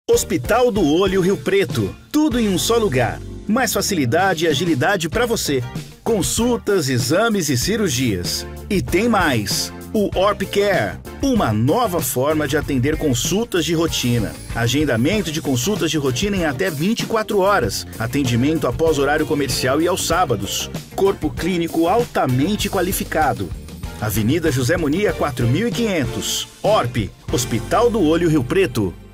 Hospital do Olho Rio Preto. Tudo em um só lugar. Mais facilidade e agilidade para você. Consultas, exames e cirurgias. E tem mais. O OrpCare. Uma nova forma de atender consultas de rotina. Agendamento de consultas de rotina em até 24 horas. Atendimento após horário comercial e aos sábados. Corpo clínico altamente qualificado. Avenida José Munia 4500. Orp. Hospital do Olho Rio Preto.